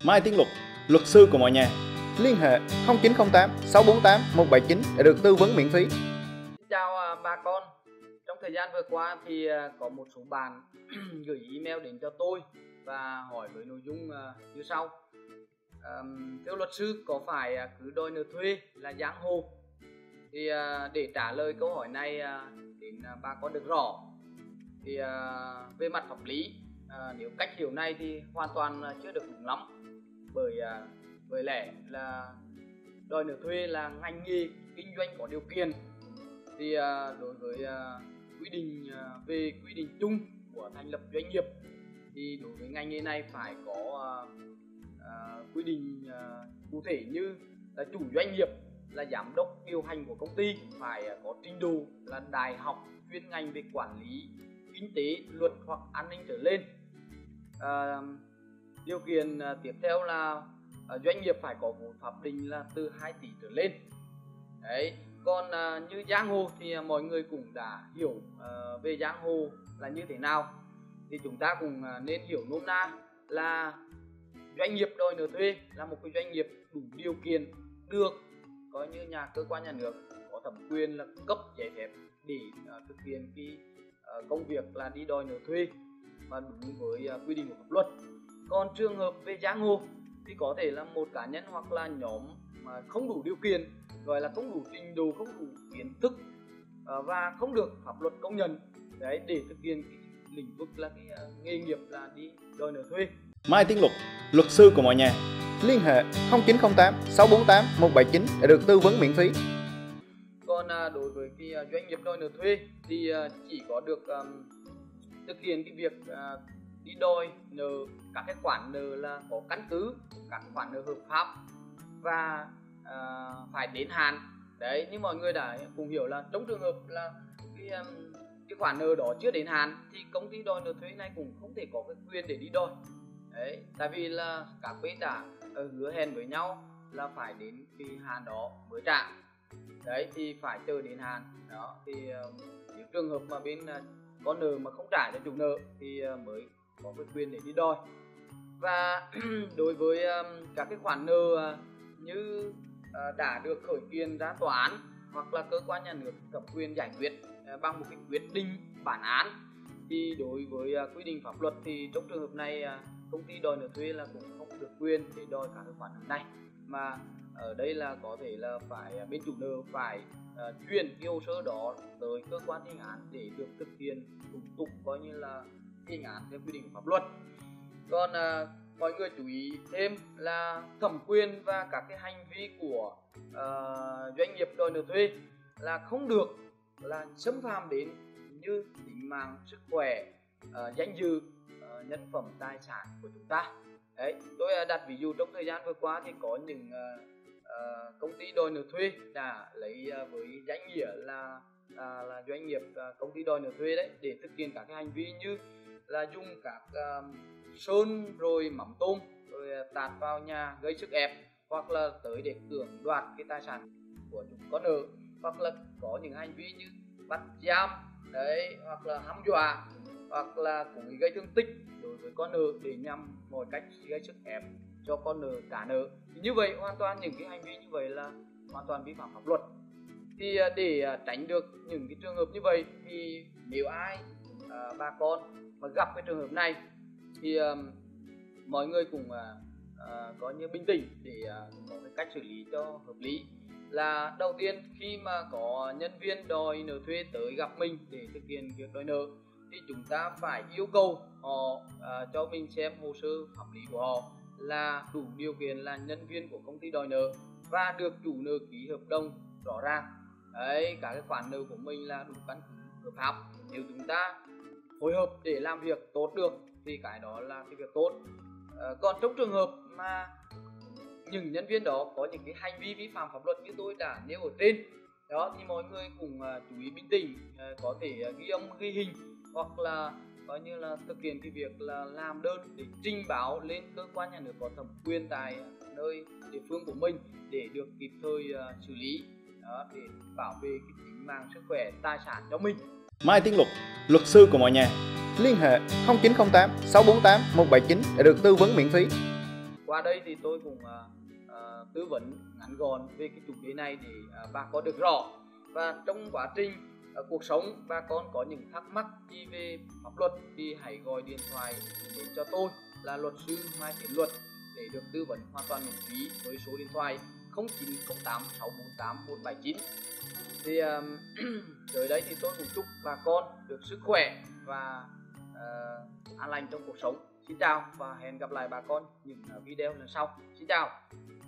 Mai Tiến Luật, luật sư của mọi nhà. Liên hệ 0908 648 179 để được tư vấn miễn phí. Chào bà con. Trong thời gian vừa qua thì có một số bạn gửi email đến cho tôi và hỏi với nội dung như sau. Thưa luật sư, có phải cứ đòi nợ thuê là giang hồ? Thì để trả lời câu hỏi này đến bà con được rõ thì về mặt pháp lý, nếu cách hiểu này thì hoàn toàn chưa được đúng lắm, bởi lẽ là đòi nợ thuê là ngành nghề kinh doanh có điều kiện. Thì đối với quy định về quy định chung của thành lập doanh nghiệp thì đối với ngành nghề này phải có quy định cụ thể như là chủ doanh nghiệp là giám đốc điều hành của công ty phải có trình độ là đại học chuyên ngành về quản lý kinh tế, luật hoặc an ninh trở lên. Điều kiện tiếp theo là doanh nghiệp phải có vốn pháp định là từ 2 tỷ trở lên. Đấy. Còn như giang hồ thì mọi người cũng đã hiểu về giang hồ là như thế nào. Thì chúng ta cũng nên hiểu nôm na là doanh nghiệp đòi nợ thuê là một cái doanh nghiệp đủ điều kiện được coi như nhà cơ quan nhà nước có thẩm quyền là cấp giấy phép để thực hiện cái công việc là đi đòi nợ thuê và đúng với quy định của pháp luật. Còn trường hợp về giang hồ thì có thể là một cá nhân hoặc là nhóm mà không đủ điều kiện, gọi là không đủ trình độ, không đủ kiến thức và không được pháp luật công nhận đấy để thực hiện cái lĩnh vực là cái nghề nghiệp là đi đòi nợ thuê. Mai Tiến Luật, luật sư của mọi nhà. Liên hệ 0908 648 179 để được tư vấn miễn phí. Còn đối với cái doanh nghiệp đòi nợ thuê thì chỉ có được thực hiện cái việc đi đòi nợ các cái khoản nợ là có căn cứ, các khoản nợ hợp pháp và phải đến hạn. Đấy, như mọi người đã cùng hiểu là trong trường hợp là cái khoản nợ đó chưa đến hạn thì công ty đòi nợ thuê này cũng không thể có cái quyền để đi đòi. Đấy, tại vì là các bên đã hứa hẹn với nhau là phải đến cái hạn đó mới trả. Đấy, thì phải chờ đến hạn đó thì những trường hợp mà bên con nợ mà không trả cho chủ nợ thì mới có cái quyền để đi đòi. Và đối với các cái khoản nợ như đã được khởi kiện ra tòa án hoặc là cơ quan nhà nước thẩm quyền giải quyết bằng một cái quyết định bản án thì đối với quy định pháp luật thì trong trường hợp này công ty đòi nợ thuê là cũng không được quyền để đòi các cái khoản nợ này, mà ở đây là có thể là phải bên chủ nợ phải chuyển cái hồ sơ đó tới cơ quan thi hành án để được thực hiện thủ tục coi như là thi hành án theo quy định pháp luật. Còn mọi người chú ý thêm là thẩm quyền và các cái hành vi của doanh nghiệp đòi nợ thuê là không được là xâm phạm đến như tính mạng, sức khỏe, danh dự, nhân phẩm, tài sản của chúng ta. Đấy, tôi đặt ví dụ trong thời gian vừa qua thì có những công ty đòi nợ thuê đã lấy với danh nghĩa là doanh nghiệp công ty đòi nợ thuê đấy để thực hiện các cái hành vi như là dùng các sơn rồi mắm tôm rồi tạt vào nhà gây sức ép, hoặc là tới để cưỡng đoạt cái tài sản của chúng có nợ, hoặc là có những hành vi như bắt giam đấy, hoặc là hăm dọa, hoặc là cố ý gây thương tích đối với con nợ để nhằm mọi cách gây sức ép cho con nợ trả nợ. Như vậy hoàn toàn những cái hành vi như vậy là hoàn toàn vi phạm pháp luật. Thì để tránh được những cái trường hợp như vậy thì nếu ai bà con mà gặp cái trường hợp này thì mọi người cũng có như bình tĩnh để có cái cách xử lý cho hợp lý. Là đầu tiên khi mà có nhân viên đòi nợ thuê tới gặp mình để thực hiện việc đòi nợ thì chúng ta phải yêu cầu họ cho mình xem hồ sơ pháp lý của họ là đủ điều kiện là nhân viên của công ty đòi nợ và được chủ nợ ký hợp đồng rõ ràng. Đấy, cả cái khoản nợ của mình là đủ căn cứ hợp pháp. Nếu chúng ta phối hợp để làm việc tốt được thì cái đó là cái việc tốt. Còn trong trường hợp mà những nhân viên đó có những cái hành vi vi phạm pháp luật như tôi đã nêu ở trên đó thì mọi người cũng chú ý bình tĩnh, có thể ghi âm ghi hình hoặc là coi như là thực hiện cái việc là làm đơn để trình báo lên cơ quan nhà nước có thẩm quyền tại nơi địa phương của mình để được kịp thời xử lý đó, để bảo vệ cái tính mạng, sức khỏe, tài sản cho mình. Mai Tiến Luật, luật sư của mọi nhà. Liên hệ 0908 648 179 để được tư vấn miễn phí. qua đây thì tôi cũng tư vấn ngắn gọn về cái chủ đề này để bà con được rõ. Và trong quá trình cuộc sống bà con có những thắc mắc gì về pháp luật thì hãy gọi điện thoại đến cho tôi là luật sư Mai Tiến Luật để được tư vấn hoàn toàn miễn phí với số điện thoại 0908 648 179. Thì tới đây thì tôi cũng chúc bà con được sức khỏe và an lành trong cuộc sống. Xin chào và hẹn gặp lại bà con những video lần sau. Xin chào.